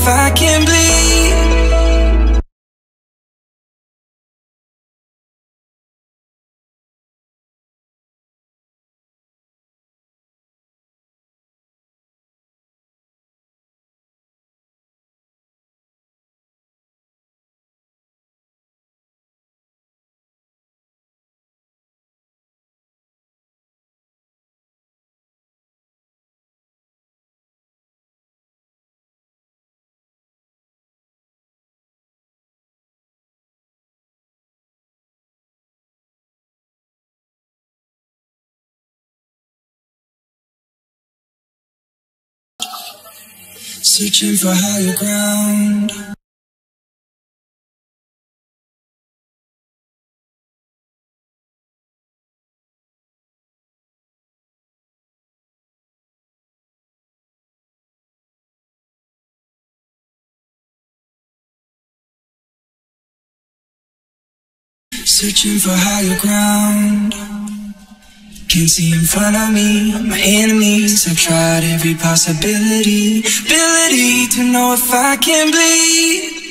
if I can bleed. Searching for higher ground. Searching for higher ground. Can't see in front of me, my enemies. I've tried every possibility, ability to know if I can bleed.